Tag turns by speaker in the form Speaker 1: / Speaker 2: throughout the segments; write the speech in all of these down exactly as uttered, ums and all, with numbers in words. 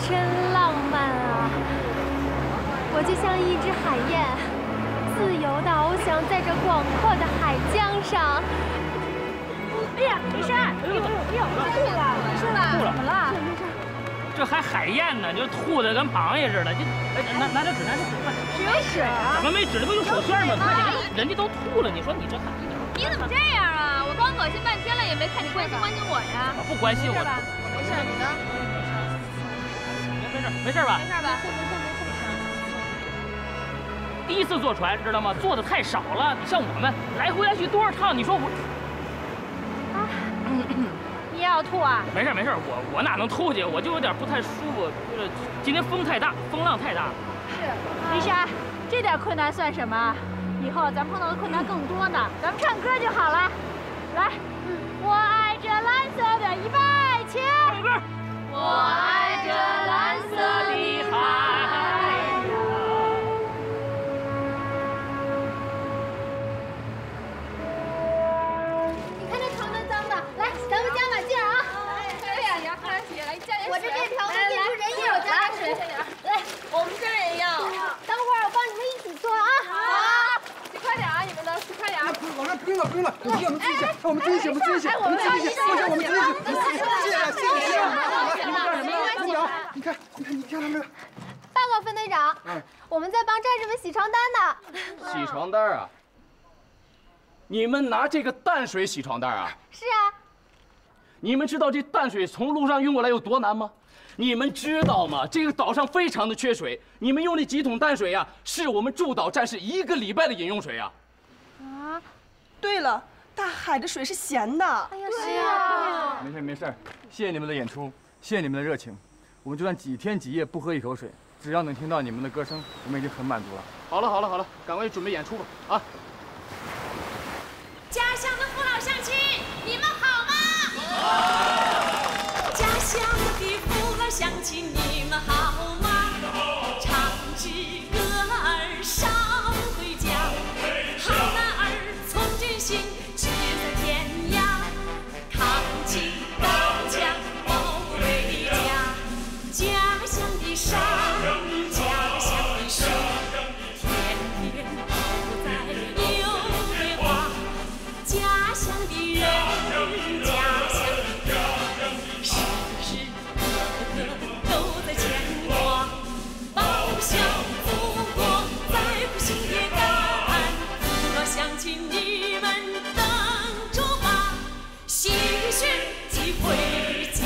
Speaker 1: 真浪漫啊！我就像一只海燕，自由地翱翔在这广阔的海江上。哎呀，没事，哎呦哎呦，吐了，没事吧？
Speaker 2: 吐了，
Speaker 1: 怎么了？没事。
Speaker 2: 这还海燕呢，你这吐的跟螃蟹似的。这，哎，拿拿点纸，拿点纸，快！
Speaker 1: 纸有水啊？
Speaker 2: 怎么没纸？这不有手绢吗？快点，人家都吐了，你说你这还？
Speaker 3: 你怎么这样啊？我刚恶心半天了，也没看你关心关心我呀。
Speaker 2: 不关心我。
Speaker 3: 没事，你呢？
Speaker 2: 没事，没事吧？
Speaker 3: 没事吧？没事没事。
Speaker 2: 第一次坐船，知道吗？坐的太少了。你像我们来回来去多少趟？你说我。
Speaker 1: 啊，你也要吐啊？
Speaker 2: 没事没事，我我哪能吐去？我就有点不太舒服，就是今天风太大，风浪太大。
Speaker 1: 是，丽莎，这点困难算什么？以后咱碰到的困难更多呢。咱们唱歌就好了。来，我爱这蓝色的，预备，起！
Speaker 2: 唱歌。
Speaker 1: 我爱这蓝色的海洋。你看这床单脏的，来，咱们加把劲儿啊！
Speaker 3: 对呀，你要快点起来，加点水。
Speaker 1: 我这这条能变出人影，加点水。来，
Speaker 3: 我们这儿也要。
Speaker 1: 等会儿我帮你们一起做啊！
Speaker 3: 好，洗快点啊，你们的洗快点。
Speaker 4: 老师不用了，不用了，我们我们自己洗，我们自己洗，我们自己洗，我们自己洗，我们自己洗，谢谢谢谢谢谢。你们干什么呀？你看，你看，你看他们。
Speaker 1: 报告分队长，我们在帮战士们洗床单呢。
Speaker 5: 洗床单啊？你们拿这个淡水洗床单啊？
Speaker 1: 是啊。
Speaker 5: 你们知道这淡水从路上运过来有多难吗？你们知道吗？这个岛上非常的缺水，你们用那几桶淡水呀、啊，是我们驻岛战士一个礼拜的饮用水啊。
Speaker 6: 啊，对了，大海的水是咸的。
Speaker 1: 哎呀，是啊。
Speaker 4: 没事没事，谢谢你们的演出，谢谢你们的热情。我们就算几天几夜不喝一口水，只要能听到你们的歌声，我们已经很满足了。
Speaker 5: 好了好了好了，赶快准备演出吧！啊！
Speaker 7: 家乡的父老乡亲，你们好吗？好。家乡的父老乡亲，你们好吗？唱支歌儿捎回家，好男儿从军行，志在天涯，扛起刀枪保卫家。家乡的山，家乡的水，天天都在有变化。家乡的人，家乡的歌，时时刻刻都在牵挂。报效祖国，再苦心也甘。父老乡亲，你们等着吧，洗雪即回家。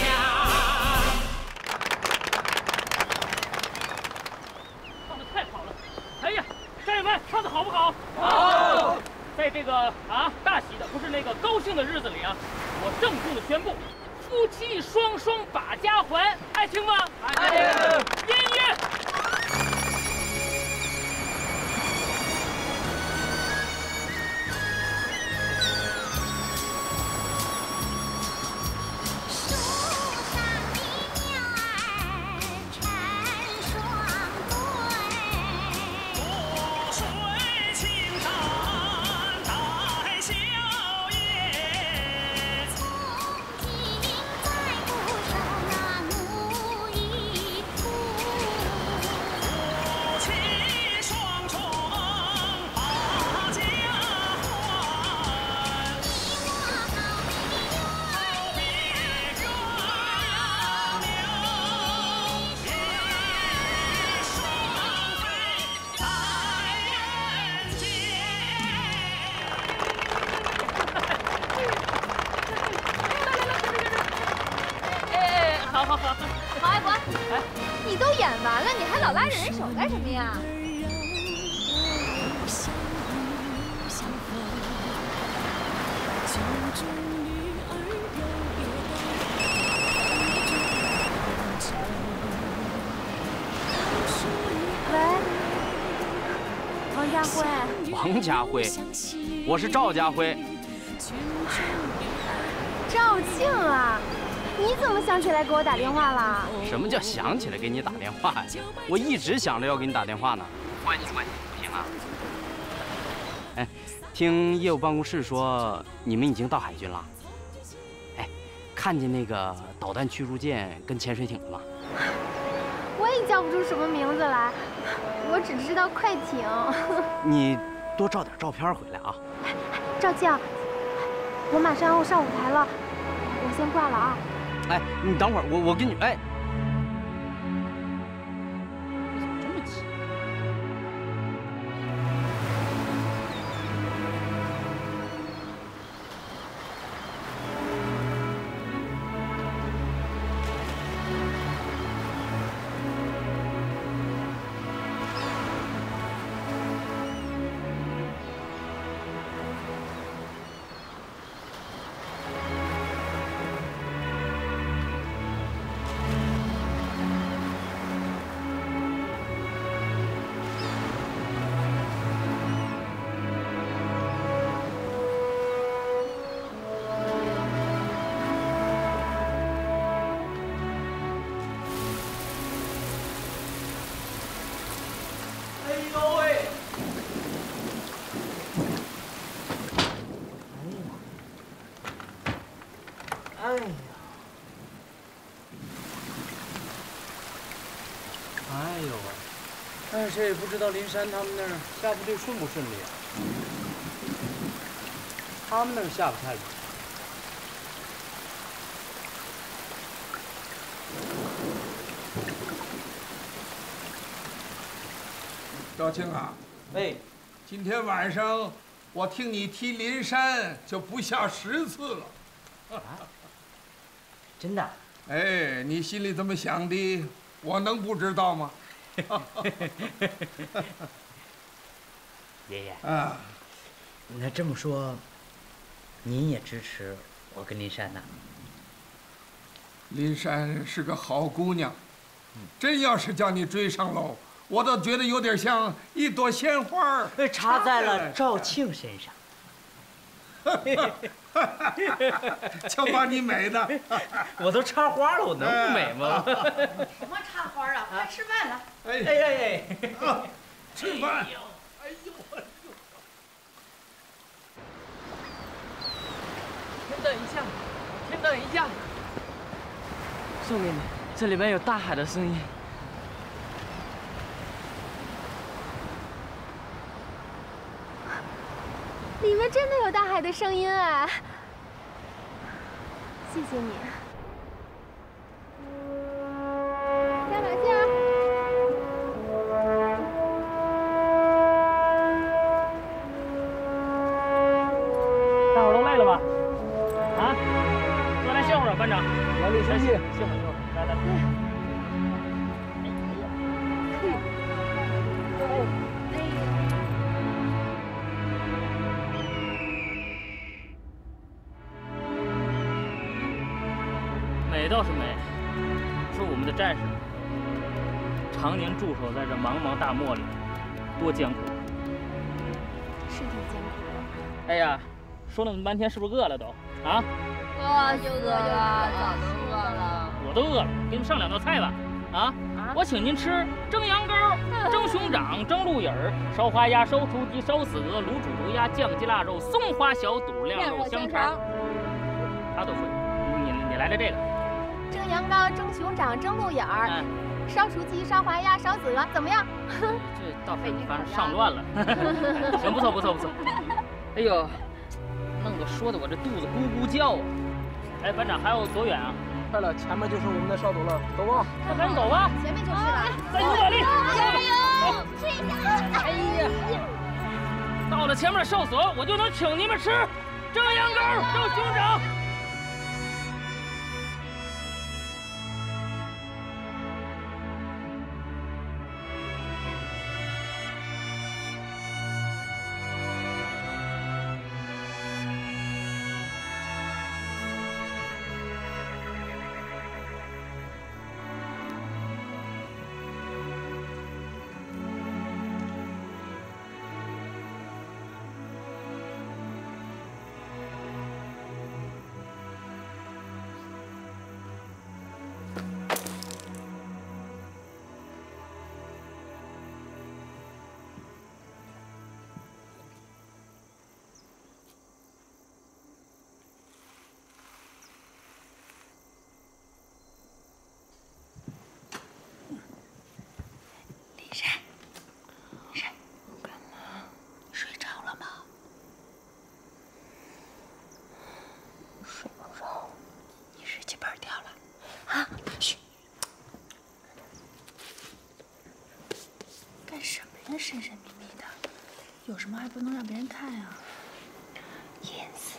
Speaker 2: 唱的太好了！哎呀，战友们，唱的好不好？好。在这个啊大喜的不是那个高兴的日子里啊，我郑重的宣布，夫妻双双把家还，爱听吗？爱听。音乐。
Speaker 3: 完了，你还老拉着人手干什么呀？
Speaker 1: 喂，王家辉。
Speaker 5: 王家辉，我是赵家辉。
Speaker 1: 赵庆啊！你怎么想起来给我打电话了？
Speaker 5: 什么叫想起来给你打电话呀？我一直想着要给你打电话呢。关系关系，不行啊。哎，听业务办公室说你们已经到海军了。哎，看见那个导弹驱逐舰跟潜水艇了吗？
Speaker 1: 叫不出什么名字来，我只知道快艇。
Speaker 8: 你多照点照片回来啊！
Speaker 1: 赵静，我马上要上舞台了，我先挂了啊。
Speaker 8: 哎，你等会儿，我我给你哎。 哎呀，哎呦喂！但是也不知道林山他们那儿下部队顺不顺利啊？他们那儿下不太远。
Speaker 9: 赵庆啊，
Speaker 8: 哎，
Speaker 9: 今天晚上我听你提林山就不下十次了。
Speaker 8: 啊？真的？
Speaker 9: 哎，你心里怎么想的？我能不知道吗？
Speaker 8: 爷爷
Speaker 9: 啊，
Speaker 8: 那这么说，您也支持我跟林珊呐？
Speaker 9: 林珊是个好姑娘，真要是叫你追上喽，我倒觉得有点像一朵鲜花
Speaker 8: 插在了赵庆身上。
Speaker 9: 瞧把你美的，
Speaker 8: 我都插花了，我能不美吗？
Speaker 6: 什么插花啊？快吃饭了！
Speaker 9: 哎
Speaker 8: 哎哎哎，
Speaker 9: 啊，吃饭！哎呦，
Speaker 10: 先等一下，先等一下，送给你，这里面有大海的声音。
Speaker 1: 里面真的有大海的声音哎！谢谢你，加把劲儿！
Speaker 2: 大伙儿都累了吧？啊，多来歇会儿，班长。
Speaker 4: 晚点休息，
Speaker 2: 歇会儿，歇会儿，来来来。美倒是美，说我们的战士常年驻守在这茫茫大漠里，多艰苦。
Speaker 1: 是挺艰苦的。
Speaker 2: 哎呀，说了那么半天，是不是饿了都？啊？
Speaker 3: 饿就饿呀，早都饿了。
Speaker 2: 我都饿了，给你们上两道菜吧。啊？我请您吃蒸羊羔、蒸熊掌、蒸鹿眼儿、烧花鸭、烧雏鸡、烧死鹅、卤煮竹鸭、酱鸡腊肉、松花小肚、晾肉香肠。他都会，你你来了这个。
Speaker 1: 蒸羊羔、蒸熊掌、蒸鹿眼儿、嗯、烧雏鸡、烧花鸭、烧子鹅，怎么样？
Speaker 2: 这倒是反正上乱了。行，不错不错不错。哎呦，弄得说的我这肚子咕咕叫啊！哎，班长还有多远啊？
Speaker 4: 快了，前面就是我们的哨所了，走吧。
Speaker 2: 那赶紧走吧。
Speaker 1: 前面就是了。
Speaker 2: 再努把力！
Speaker 1: 加油！
Speaker 2: 吃一下。哎呀，到了前面的哨所，我就能请你们吃蒸羊羔、蒸熊掌。
Speaker 11: 山，山，干嘛？睡着了吗？睡不着。你日记本掉了？啊？嘘。干什么呀？神神秘秘的，有什么还不能让别人看呀？隐私。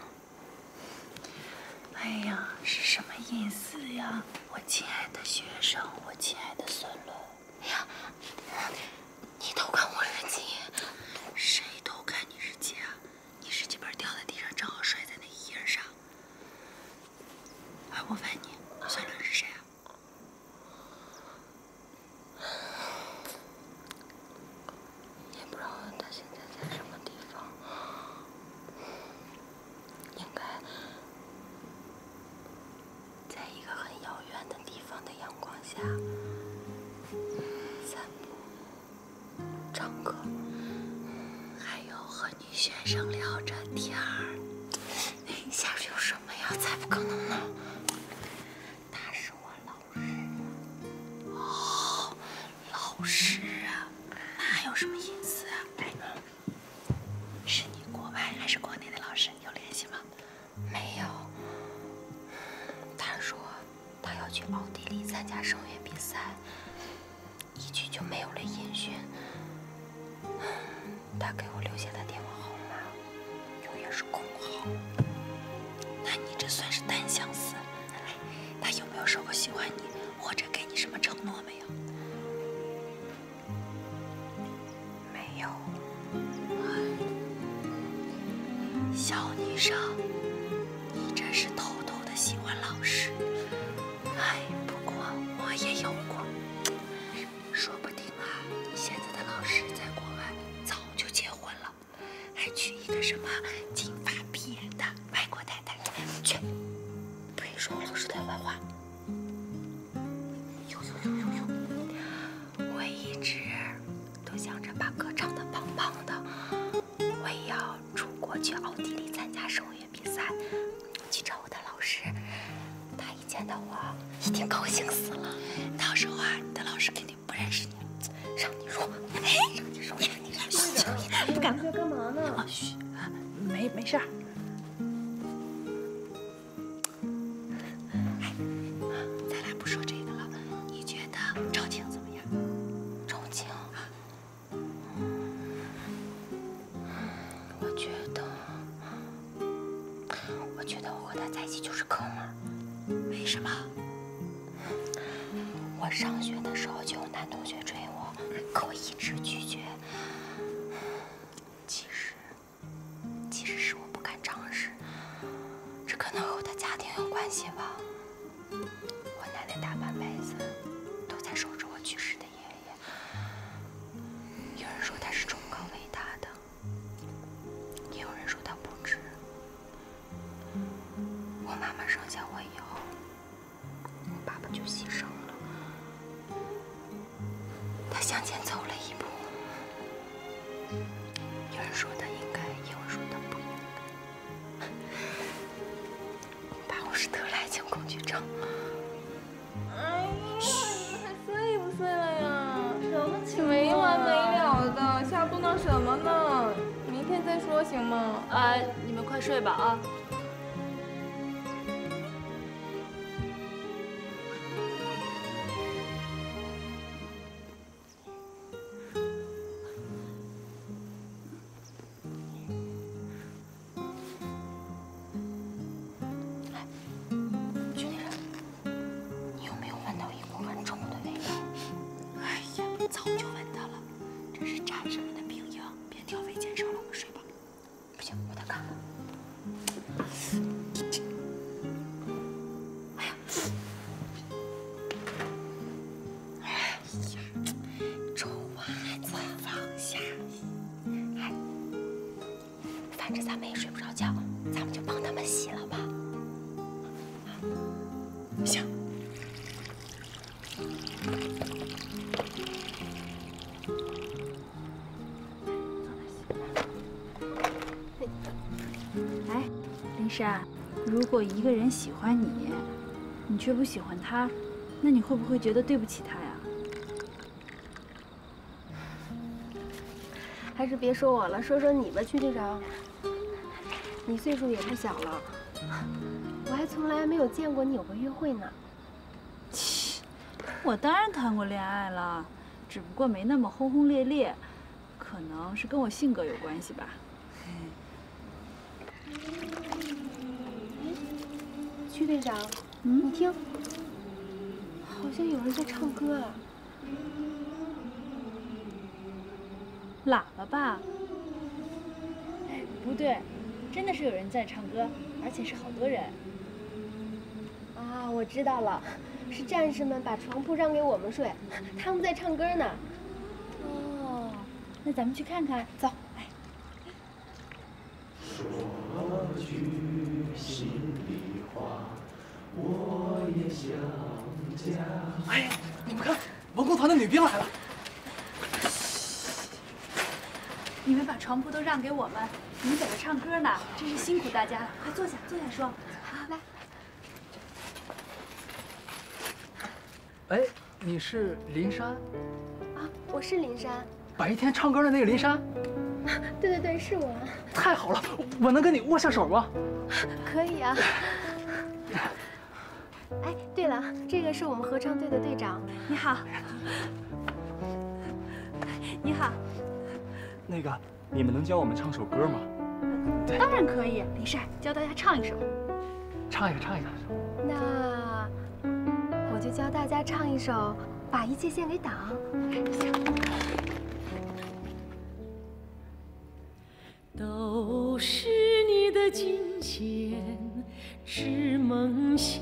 Speaker 11: 哎呀，是什么隐私呀？我亲爱的学生，我亲爱的孙伦。哎呀，你偷看我日记？谁偷看你日记啊？你日记本掉在地上，正好摔在那一页上。哎，我问你，孙伦是谁啊？也不知道他现在在什么地方，应该在一个很遥远的地方的阳光下散步、唱歌，还有和女学生聊着天儿。下边有什么呀？才不可能呢！他是我老师。哦，老师啊，那还有什么隐私啊？哎，是你国外还是国内的老师？有联系吗？没有。他说他要去奥地利参加声乐比赛，一去就没有了音讯。他给我留下的电话号码永远是空号。那你这算是单相思？哎，他有没有说过喜欢你，或者给你什么承诺没有？没有。小女生，你这是偷偷的喜欢老师。哎，不过我也有过。说不定啊，你现在的老师在国外早就结婚了，还娶一个什么金发碧眼的外国太太。去，不许说我老师的坏话。呦呦呦呦呦！我一直都想着把歌唱得棒棒的，我也要出国去奥地利参加声乐比赛，去找我的老师。他一见到我，一定高兴死了。到时候啊，你的老师肯定不认识你，让你入，哎，让你入，让你入，不敢了。干嘛呢？啊，嘘，没没事儿。咱俩不说这个了，你觉得赵晴怎么样？赵晴，我觉得，我觉得我和他在一起就是哥们儿。为什么？我上学的时候就有男同学追我，可我一直拒绝。其实，其实是我不敢尝试，这可能和我的家庭有关系吧。我奶奶大半辈子都在守着我去世的爷爷。有人说他是崇高伟大的，也有人说他不值。我妈妈生下我以后，我爸爸就牺牲了。他向前走了一步，有人说他应该，也有人说他不应该。我爸我是得了爱情恐惧症。
Speaker 12: 哎呀，你还睡不睡了呀？什么情况？没完没了的，瞎嘟囔什么呢？明天再说行吗？
Speaker 3: 哎，你们快睡吧啊！
Speaker 11: 反正咱们也睡不着觉，咱们就帮他们洗了吧。行。
Speaker 13: 哎，林珊，如果一个人喜欢你，你却不喜欢他，那你会不会觉得对不起他呀？
Speaker 1: 还是别说我了，说说你吧，曲队长。你岁数也不小了，我还从来没有见过你有过约会呢。
Speaker 13: 切，我当然谈过恋爱了，只不过没那么轰轰烈烈，可能是跟我性格有关系吧。
Speaker 1: 曲队长，嗯，你听，好像有人在唱歌啊。
Speaker 13: 喇叭吧？哎，不对，真的是有人在唱歌，而且是好多人。
Speaker 1: 啊，我知道了，是战士们把床铺让给我们睡，他们在唱歌呢。
Speaker 13: 哦，那咱们去看看，走。哎。
Speaker 14: 说句心里话，我也想家。
Speaker 4: 哎，你们看，文工团的女兵来了。
Speaker 13: 你们把床铺都让给我们，你们在这唱歌呢，真是辛苦大家了。快坐下，坐下说。
Speaker 1: 好，来。
Speaker 4: 哎，你是林珊？
Speaker 1: 啊，我是林珊。
Speaker 4: 白天唱歌的那个林珊？
Speaker 1: 对对对，是我。
Speaker 4: 太好了，我能跟你握下手吗？
Speaker 1: 可以啊。哎，对了，这个是我们合唱队的队长。
Speaker 13: 你好。你好。
Speaker 15: 那个，你们能教我们唱首歌吗？
Speaker 13: 当然可以，林珊教大家唱一首。
Speaker 4: 唱一个，唱一个。
Speaker 1: 那我就教大家唱一首《把一切献给党》。
Speaker 7: 都是你的金钱织梦想，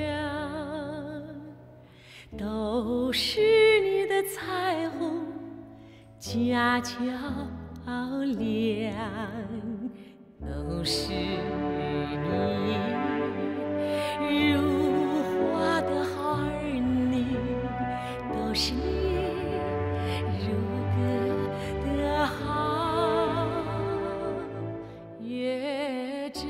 Speaker 7: 都是你的彩虹家较量，都是你如花的好儿女，都是你如歌的好乐章，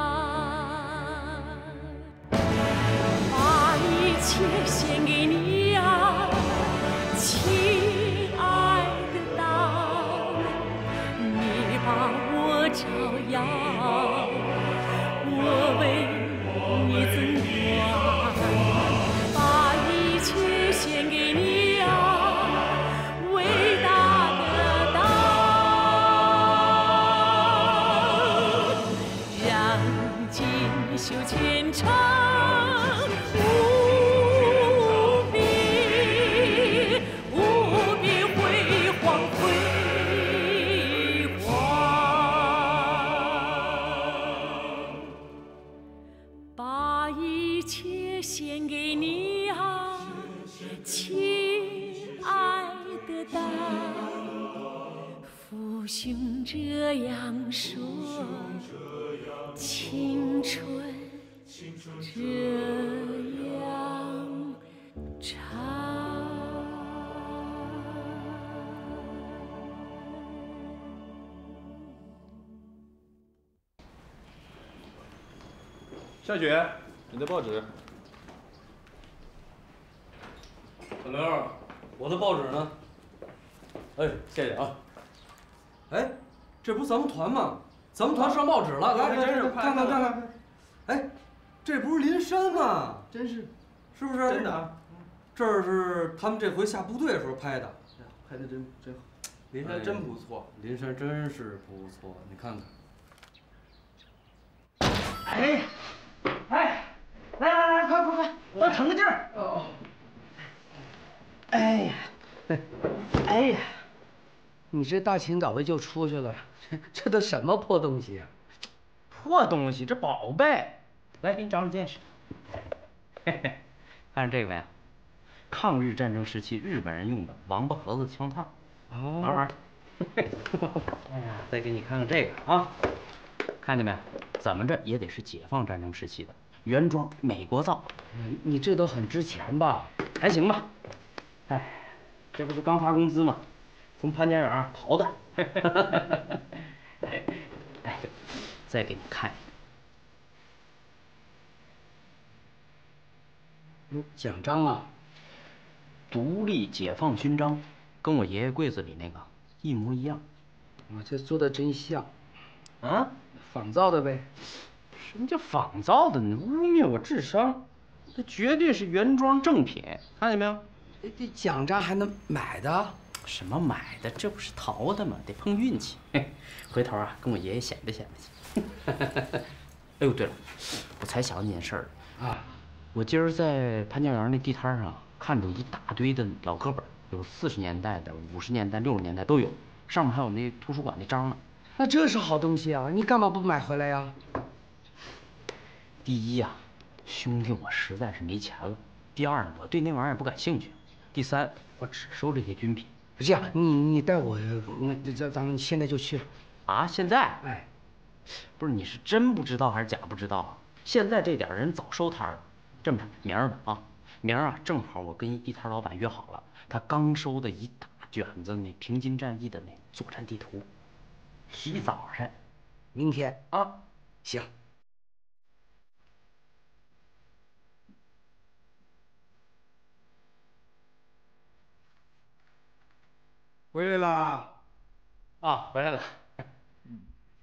Speaker 7: 把一切献给你呀，亲爱的党，你把我照耀，我为你增光，把一切献给你呀，伟大的党，让锦绣前程无比无比辉煌辉煌，把一切献给你啊，亲爱的党，父兄这样说，青春这样长。
Speaker 15: 夏雪，你的报纸。
Speaker 8: 小刘，我的报纸呢？哎，谢谢啊。哎，这不是咱们团吗？咱们团上报纸了，来，来，来，看看看看。哎，这不是林珊吗？
Speaker 4: 真是，
Speaker 8: 是不是？
Speaker 15: 真的。
Speaker 8: 这是他们这回下部队的时候拍的。
Speaker 4: 拍的真真好。
Speaker 8: 林珊真不错，林珊真是不错，你看
Speaker 4: 看。哎，哎，来来来，快快快，我腾个劲儿。哦。
Speaker 16: 哎呀，哎呀，你这大清早的就出去了，这这都什么破东西啊？
Speaker 10: 破东西，这宝贝。来，给你长长见识。嘿嘿，看着这个没？抗日战争时期日本人用的王八盒子枪套。
Speaker 16: 哦。
Speaker 10: 玩玩。哎呀，再给你看看这个啊，看见没？咱们这也得是解放战争时期的原装，美国造。
Speaker 16: 你你这都很值钱吧？
Speaker 10: 还行吧。哎，这不是刚发工资吗？从潘家园跑的。哎，再给你看
Speaker 16: 一个。奖章啊，
Speaker 10: 独立解放勋章，跟我爷爷柜子里那个一模一样。
Speaker 16: 我这做的真像，
Speaker 10: 啊，
Speaker 16: 仿造的呗。
Speaker 10: 什么叫仿造的？你污蔑我智商，这绝对是原装正品，看见没有？
Speaker 16: 这奖章还能买的？
Speaker 10: 什么买的？这不是淘的吗？得碰运气。回头啊，跟我爷爷显摆显摆去。哎呦，对了，我才想起件事儿啊，我今儿在潘家园那地摊上看着一大堆的老课本，有四十年代的、五十年代、六十年代都有，上面还有那图书馆那章呢。
Speaker 16: 那这是好东西啊，你干嘛不买回来呀？
Speaker 10: 第一呀、啊，兄弟我实在是没钱了；第二，我对那玩意儿也不感兴趣；第三，我只收这些军品。
Speaker 16: 这样，你你带我，那这咱们现在就去。
Speaker 10: 啊，现在？
Speaker 16: 哎，
Speaker 10: 不是，你是真不知道还是假不知道啊？现在这点人早收摊了。这么着，明儿吧啊，明儿啊，正好我跟一地摊老板约好了，他刚收的一大卷子那平津战役的那作战地图，一早上，
Speaker 16: 明天
Speaker 10: 啊，
Speaker 16: 行。回来啦！
Speaker 10: 啊，回来了。
Speaker 16: 嗯。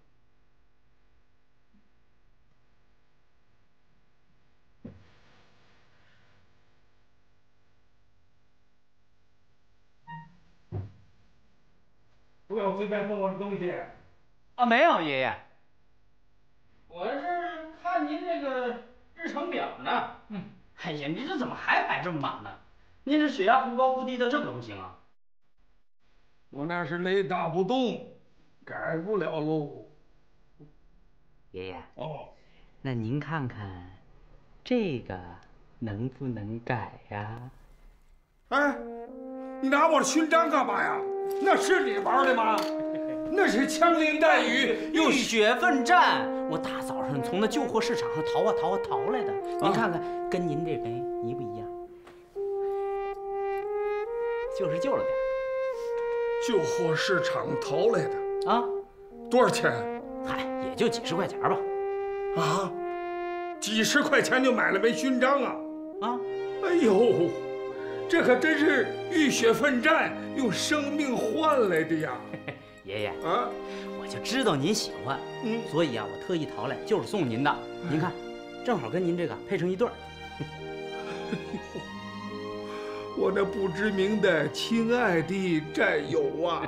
Speaker 16: 不要随便动我的东西。
Speaker 10: 啊，没有，爷爷。我是看您这个日程表呢。嗯。哎呀，您这怎么还排这么满呢？您这血压忽高忽低的，这可不行啊。
Speaker 9: 我那是雷打不动，改不了喽。
Speaker 10: 爷爷。
Speaker 9: 哦。
Speaker 10: 那您看看，这个能不能改呀？
Speaker 9: 哎，你拿我的勋章干嘛呀？那是你玩的吗？那是枪林弹雨，
Speaker 10: 浴血奋战。我大早上从那旧货市场上淘啊淘啊淘来的。您看看，跟您这杯一不一样？就是旧了点。
Speaker 9: 旧货市场淘来的
Speaker 10: 啊？
Speaker 9: 多少钱？
Speaker 10: 嗨，也就几十块钱吧。
Speaker 9: 啊？几十块钱就买了枚勋章啊？
Speaker 10: 啊？
Speaker 9: 哎呦！这可真是浴血奋战，用生命换来的呀！
Speaker 10: 爷爷
Speaker 9: 啊，
Speaker 10: 我就知道您喜欢，嗯，所以啊，我特意淘来就是送您的。您看，正好跟您这个配成一对儿。
Speaker 9: 我那不知名的亲爱的战友啊！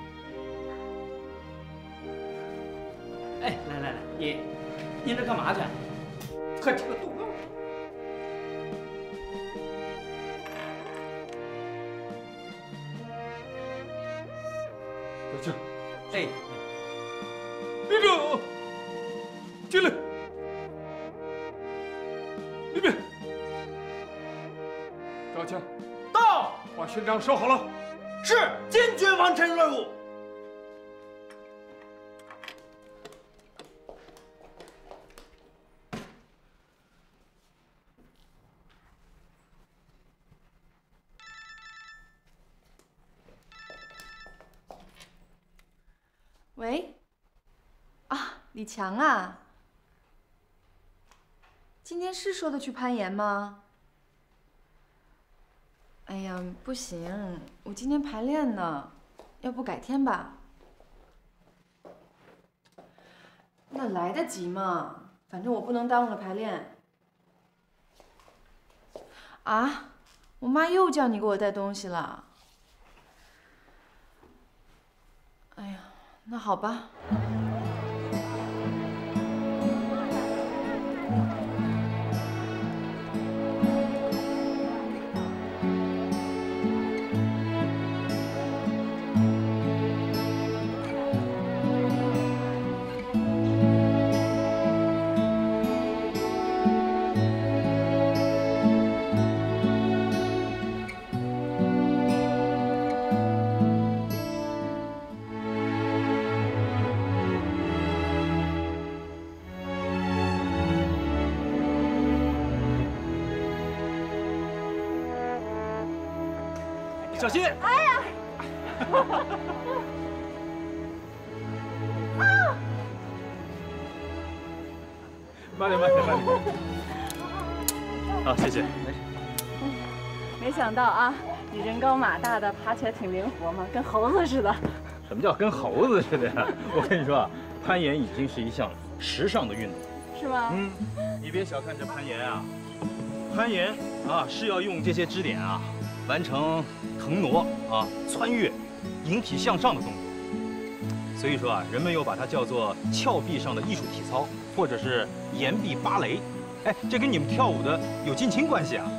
Speaker 10: 哎，来来来，你，您这干嘛去？
Speaker 9: 快这个动作。去，
Speaker 10: 哎，
Speaker 9: 立正，进来，立便，赵强，
Speaker 10: 到，
Speaker 9: 把勋章收好了。
Speaker 10: 是，坚决完成任务。
Speaker 12: 喂，啊，李强啊，今天是说的去攀岩吗？哎呀，不行，我今天排练呢，要不改天吧？那来得及吗？反正我不能耽误了排练。啊，我妈又叫你给我带东西了。哎呀。那好吧。
Speaker 5: 小心！
Speaker 12: 哎呀！啊！
Speaker 15: 慢点，慢点，慢点。好，谢谢。
Speaker 13: 没想到啊，你人高马大的，爬起来挺灵活嘛，跟猴子似的。
Speaker 15: 什么叫跟猴子似的呀？我跟你说啊，攀岩已经是一项时尚的运动，
Speaker 12: 是吗？
Speaker 15: 嗯，你别小看这攀岩啊，攀岩啊是要用这些支点啊，完成腾挪啊、穿越、引体向上的动作。所以说啊，人们又把它叫做峭壁上的艺术体操，或者是岩壁芭蕾。哎，这跟你们跳舞的有近亲关系啊！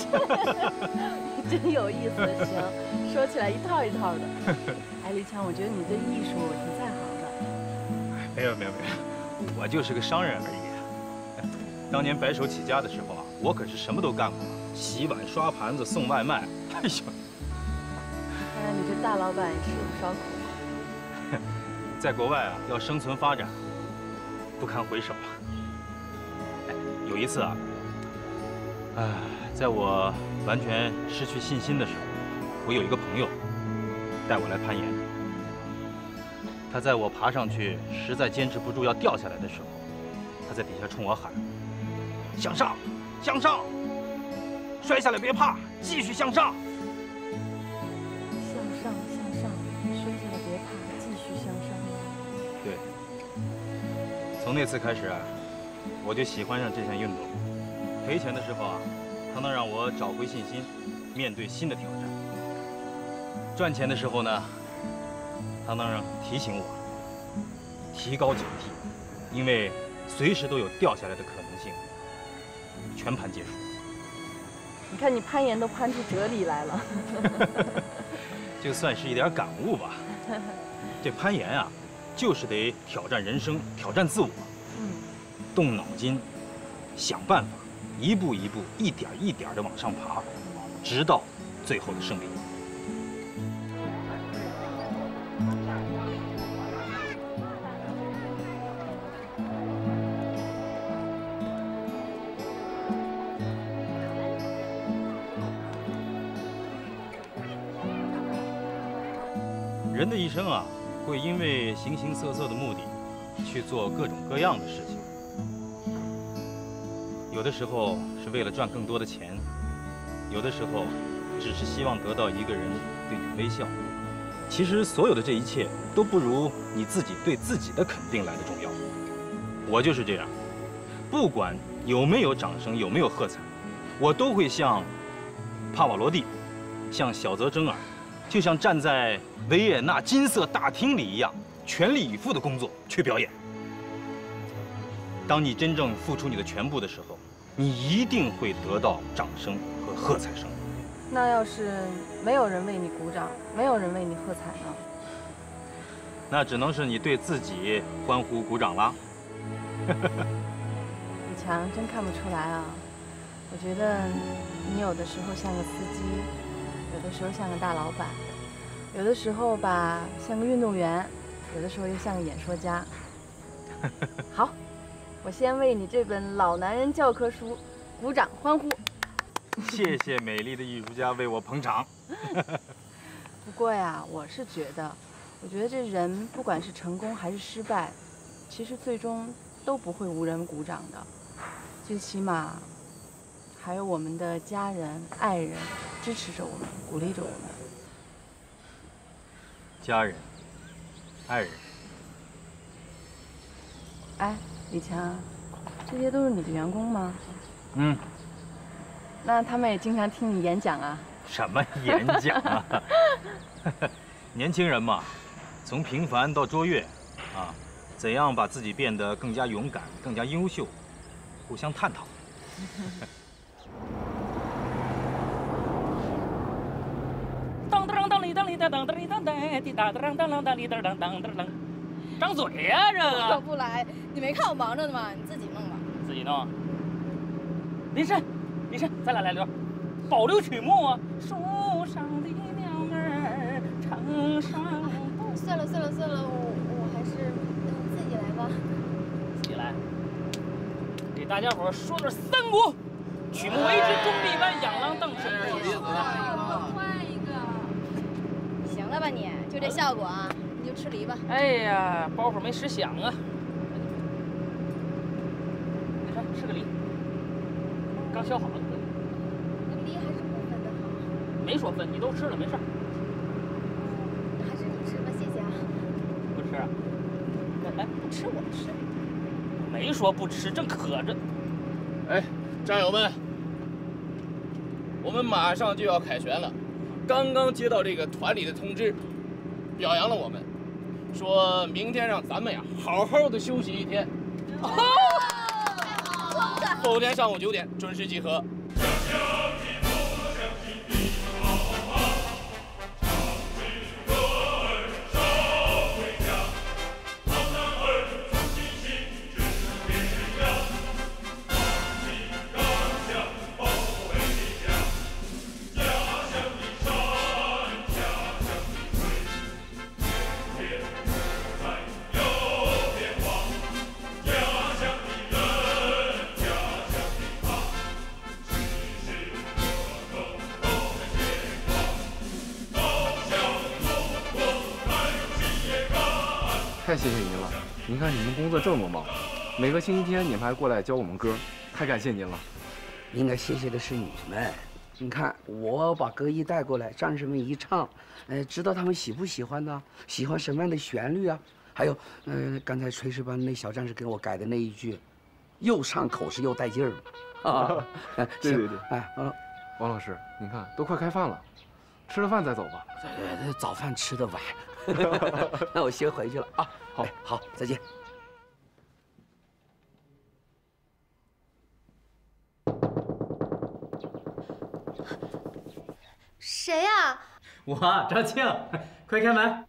Speaker 12: 真有意思，行，说起来一套一套的。哎，李强，我觉得你对艺术挺在行的。
Speaker 15: 没有没有没有，我就是个商人而已。当年白手起家的时候啊，我可是什么都干过，洗碗、刷盘子、送外卖。哎呦，
Speaker 12: 看来你这大老板也是有烧口。
Speaker 15: 在国外啊，要生存发展，不堪回首啊。哎，有一次啊，哎，在我完全失去信心的时候，我有一个朋友带我来攀岩。他在我爬上去实在坚持不住要掉下来的时候，他在底下冲我喊：“向上，向上！摔下来别怕，继续向上！”
Speaker 12: 向上，向上，摔下来别怕，继续向上。
Speaker 15: 对，从那次开始啊，我就喜欢上这项运动。赔钱的时候啊，它能让我找回信心，面对新的挑战；赚钱的时候呢，它能让提醒我提高警惕，因为随时都有掉下来的可能性。全盘皆输。
Speaker 12: 你看你攀岩都攀出哲理来了。
Speaker 15: 就算是一点感悟吧。这攀岩啊，就是得挑战人生，挑战自我，
Speaker 12: 嗯，
Speaker 15: 动脑筋，想办法，一步一步，一点一点的往上爬，直到最后的胜利。人的一生啊，会因为形形色色的目的，去做各种各样的事情。有的时候是为了赚更多的钱，有的时候只是希望得到一个人对你微笑。其实所有的这一切都不如你自己对自己的肯定来的重要。我就是这样，不管有没有掌声，有没有喝彩，我都会像帕瓦罗蒂，像小泽征尔，就像站在维也纳金色大厅里一样，全力以赴的工作去表演。当你真正付出你的全部的时候，你一定会得到掌声和喝彩声。
Speaker 12: 那要是没有人为你鼓掌，没有人为你喝彩呢？
Speaker 15: 那只能是你对自己欢呼鼓掌啦。
Speaker 12: 李强真看不出来啊，我觉得你有的时候像个司机，有的时候像个大老板，有的时候吧像个运动员，有的时候又像个演说家。好，我先为你这本老男人教科书鼓掌欢呼。
Speaker 15: 谢谢美丽的艺术家为我捧场。
Speaker 12: 不过呀，我是觉得，我觉得这人不管是成功还是失败，其实最终都不会无人鼓掌的，最起码还有我们的家人、爱人支持着我们，鼓励着我们。
Speaker 15: 家人、爱人。
Speaker 12: 哎，李强，这些都是你的员工吗？
Speaker 15: 嗯。
Speaker 12: 那他们也经常听你演讲啊？
Speaker 15: 什么演讲啊？年轻人嘛，从平凡到卓越，啊，怎样把自己变得更加勇敢、更加优秀，互相探讨。
Speaker 2: 当当当哩当哩当当当哩当当滴当当当当当哩当当当当当，张嘴呀这个！
Speaker 3: 我不来，你没看我忙着呢吗？你自己弄吧。
Speaker 2: 自己弄。林深，林深，咱俩来段保留曲目啊。树上的鸟儿唱上。
Speaker 1: 算了算了算了，我我还是自己来吧。
Speaker 2: 自己来。给大家伙说段三国。曲目为之中立般，养狼当身。
Speaker 3: 换一个。行了吧你？就这效果啊？你就吃梨吧。
Speaker 2: 哎呀，包袱没使响啊！你看，吃个梨，刚削好了。
Speaker 1: 梨还是不分的好。
Speaker 2: 没说分，你都吃了，没事。
Speaker 1: 还是你吃吧，谢谢啊。
Speaker 2: 吃啊？来，不吃我吃。没说不吃，正渴着。
Speaker 5: 哎，战友们，我们马上就要凯旋了。刚刚接到这个团里的通知，表扬了我们，说明天让咱们呀好好的休息一天。后天上午九点准时集合。
Speaker 17: 太谢谢您了！您看你们工作这么忙，每个星期天你们还过来教我们歌，太感谢您了。
Speaker 16: 应该谢谢的是你们。你看，我把歌一带过来，战士们一唱，呃，知道他们喜不喜欢呢？喜欢什么样的旋律啊？还有，呃，刚才炊事班那小战士给我改的那一句，又上口是又带劲儿。啊，
Speaker 17: 对对对，
Speaker 16: 哎，嗯，
Speaker 17: 王老师，你看都快开饭了，吃了饭再走吧。
Speaker 16: 呃，早饭吃的晚。 那我先回去了啊！好，好，再见。
Speaker 1: 谁呀？
Speaker 10: 我张庆，快开门！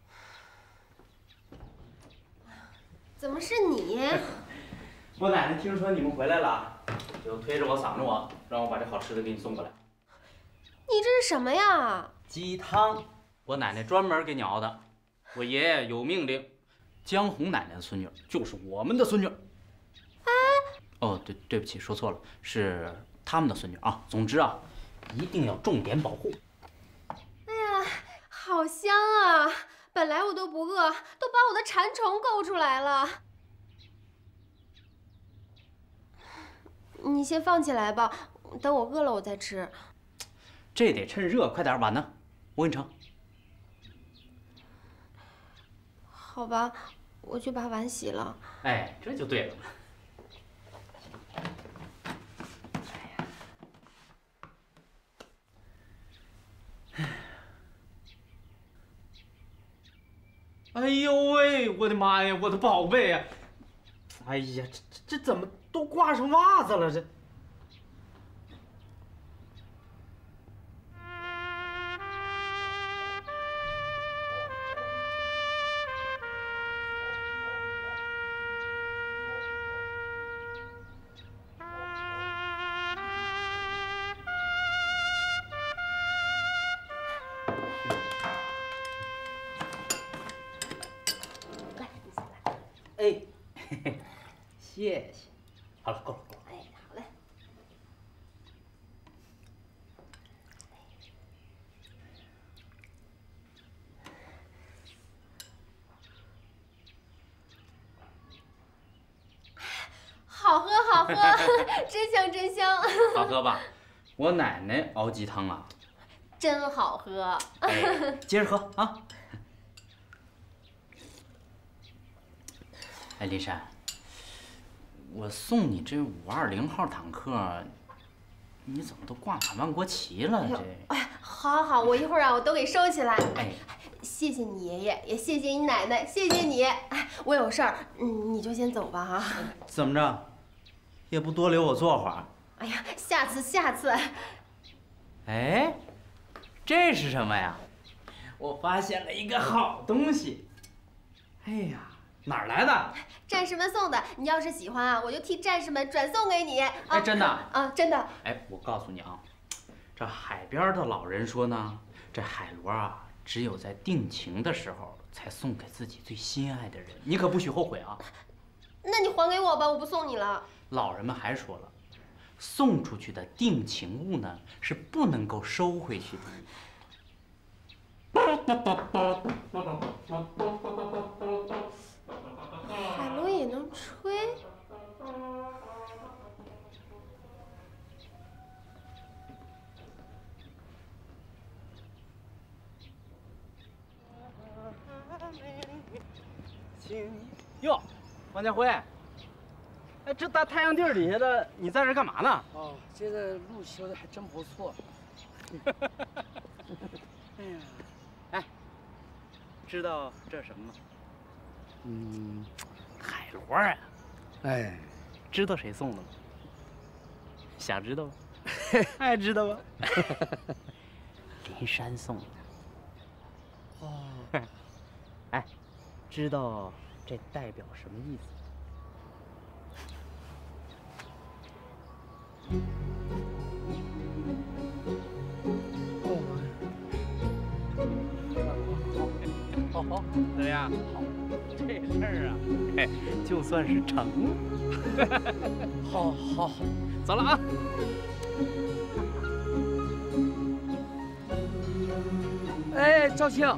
Speaker 1: 怎么是你？
Speaker 10: 我奶奶听说你们回来了，就推着我搡着我，让我把这好吃的给你送过来。
Speaker 1: 你这是什么呀？
Speaker 10: 鸡汤。 我奶奶专门给你熬的，我爷爷有命令，江红奶奶的孙女就是我们的孙女。
Speaker 1: 哎，
Speaker 10: 哦，对，对不起，说错了，是他们的孙女啊。总之啊，一定要重点保护。
Speaker 1: 哎呀，好香啊！本来我都不饿，都把我的馋虫勾出来了。你先放起来吧，等我饿了我再吃。
Speaker 10: 这得趁热，快点碗呢，我给你盛。
Speaker 1: 好吧，我去把碗洗了。
Speaker 10: 哎，这就对了。哎呦喂，我的妈呀，我的宝贝呀！哎呀，这这这怎么都挂上袜子了？这。 哎，嘿嘿，谢谢。好了，够了，够了。
Speaker 1: 哎，好嘞。好喝，好喝，真香，真香。
Speaker 10: 好喝吧？我奶奶熬鸡汤啊，
Speaker 1: 真好喝。
Speaker 10: 哎，接着喝啊。 哎，林珊，我送你这五二零号坦克，你怎么都挂满万国旗了？这……
Speaker 1: 哎，好，好，好，我一会儿啊，我都给收起来。
Speaker 10: 哎，
Speaker 1: 谢谢你爷爷，也谢谢你奶奶，谢谢你。哎，我有事儿，嗯，你就先走吧哈。
Speaker 10: 怎么着，也不多留我坐会儿？
Speaker 1: 哎呀，下次，下次。
Speaker 10: 哎，这是什么呀？我发现了一个好东西。哎呀！ 哪儿来的？
Speaker 1: 战士们送的。你要是喜欢啊，我就替战士们转送给你。啊、
Speaker 10: 哎，真的？
Speaker 1: 啊，真的。
Speaker 10: 哎，我告诉你啊，这海边的老人说呢，这海螺啊，只有在定情的时候才送给自己最心爱的人，你可不许后悔啊。
Speaker 1: 那你还给我吧，我不送你了。
Speaker 10: 老人们还说了，送出去的定情物呢，是不能够收回去的。
Speaker 1: 海螺也能吹？
Speaker 10: 心。哟，王家辉，哎，这大太阳地底下的，你在这干嘛呢？
Speaker 16: 哦，这个路修的还真不错。
Speaker 10: 哎呀，哎，知道这是什么吗？
Speaker 16: 嗯，
Speaker 10: 海螺啊。
Speaker 16: 哎，
Speaker 10: 知道谁送的吗？想知道吗？爱知道吗？林山送的。哦。哎，知道这代表什么意思？好，好，怎么样？好，这事儿啊，哎，就算是成了。好，好，走了啊。
Speaker 16: 哎，赵庆。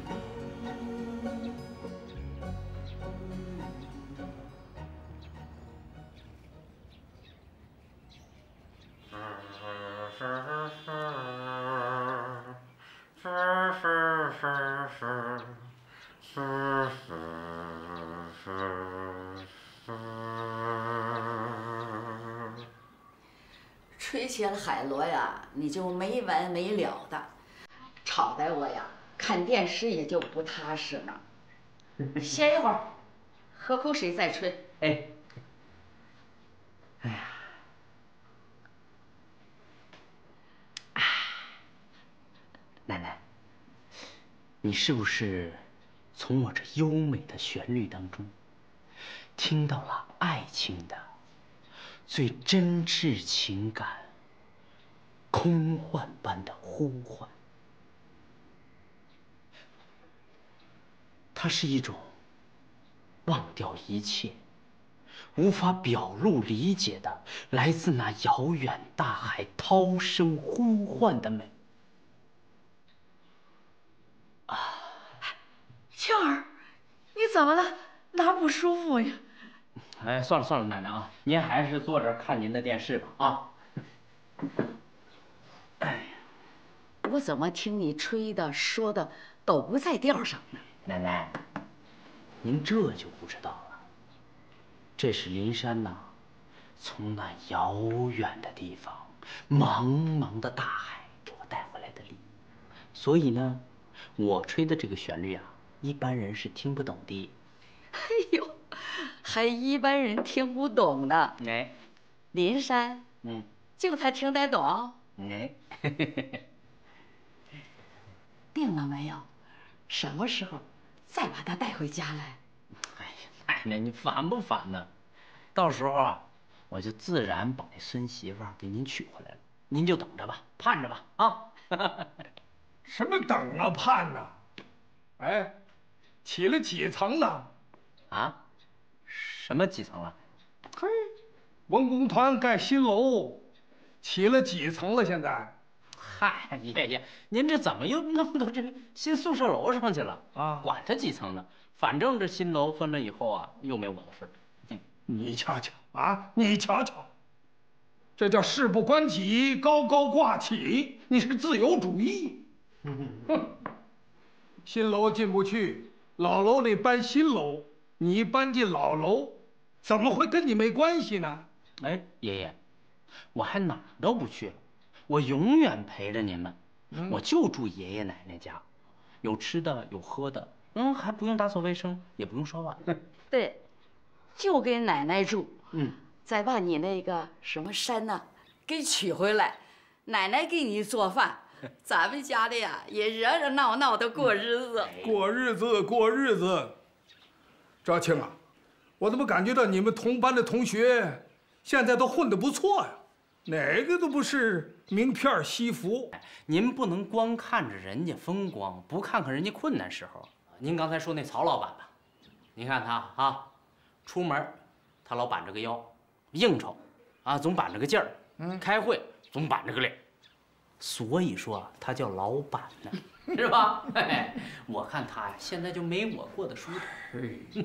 Speaker 11: 吹起了海螺呀，你就没完没了的，吵得我呀看电视也就不踏实了。歇一会儿，喝口水再吹。
Speaker 10: 哎，哎呀，哎，奶奶，你是不是从我这优美的旋律当中听到了爱情的最真挚情感？空幻般的呼唤，它是一种忘掉一切、无法表露理解的，来自那遥远大海涛声呼唤的美。
Speaker 11: 啊，庆儿，你怎么了？哪不舒服呀？
Speaker 10: 哎，算了算了，奶奶啊，您还是坐这儿看您的电视吧啊。
Speaker 11: 我怎么听你吹的说的都不在调上呢？
Speaker 10: 奶奶，您这就不知道了。这是林山呐，从那遥远的地方、茫茫的大海给我带回来的礼。所以呢，我吹的这个旋律啊，一般人是听不懂的。
Speaker 11: 哎呦，还一般人听不懂呢。
Speaker 10: 哎，
Speaker 11: 林山，
Speaker 10: 嗯，
Speaker 11: 就他听得懂。
Speaker 10: 哎。
Speaker 11: 定了没有？什么时候再把他带回家来？
Speaker 10: 哎呀，奶奶，你烦不烦呢？到时候啊，我就自然把那孙媳妇给您娶回来了，您就等着吧，盼着吧啊！
Speaker 9: 什么等啊盼呐？哎，起了几层呢？
Speaker 10: 啊？什么几层了？
Speaker 9: 嘿，文工团盖新楼，起了几层了？现在？
Speaker 10: 嗨，爷爷，您这怎么又弄到这个新宿舍楼上去了啊？管它几层呢，反正这新楼分了以后啊，又没我的份。
Speaker 9: 嗯，你瞧瞧啊，你瞧瞧，这叫事不关己，高高挂起，你是自由主义。哼，新楼进不去，老楼里搬新楼，你搬进老楼，怎么会跟你没关系呢？
Speaker 10: 哎，爷爷，我还哪儿都不去了。我永远陪着你们，嗯、我就住爷爷奶奶家，有吃的，有喝的，嗯，还不用打扫卫生，也不用刷碗。
Speaker 11: 对，就跟奶奶住，
Speaker 10: 嗯，
Speaker 11: 再把你那个什么山呐、啊、给娶回来，奶奶给你做饭，咱们家里呀也热热闹闹的过日子。
Speaker 9: 过日子，过日子。赵庆啊，我怎么感觉到你们同班的同学现在都混得不错呀？哪个都不是名片西服。
Speaker 10: 您不能光看着人家风光，不看看人家困难时候。您刚才说那曹老板吧，您看他啊，出门他老板着个腰，应酬啊总板着个劲儿，嗯，开会总板着个脸，所以说他叫老板呢，是吧？哎，我看他呀，现在就没我过得舒坦。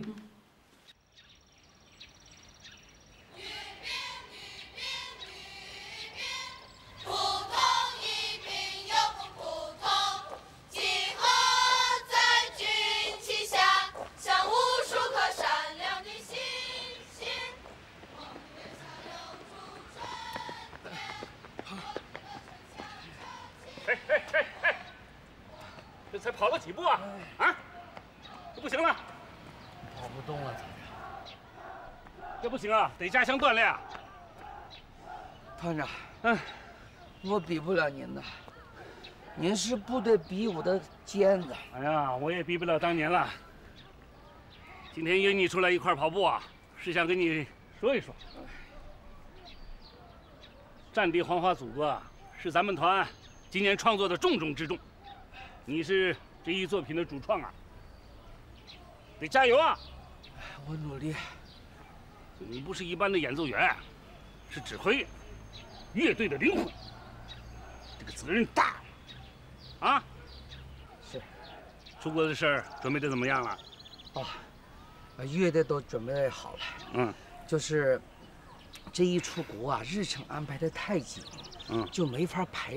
Speaker 7: 普通一品又不普通，几何在军旗下，像无数颗闪
Speaker 18: 这才跑了几步啊？啊，这不行了，
Speaker 16: 跑不动了，团
Speaker 18: 长。这不行啊，得加强锻炼啊。
Speaker 16: 团长，嗯，我比不了您的，您是部队比武的尖子。
Speaker 18: 哎呀，我也比不了当年了。今天约你出来一块跑步啊，是想跟你说一说，战地黄花祖国啊，是咱们团今年创作的重中之重。你是这一作品的主创啊，得加油啊！
Speaker 16: 我努力。
Speaker 18: 你不是一般的演奏员，是指挥乐队的灵魂，这个责任大啊！
Speaker 16: 是。
Speaker 18: 出国的事儿准备的怎么样了？
Speaker 16: 啊，乐队都准备好了。
Speaker 18: 嗯，
Speaker 16: 就是这一出国啊，日程安排的太紧，
Speaker 18: 嗯，
Speaker 16: 就没法排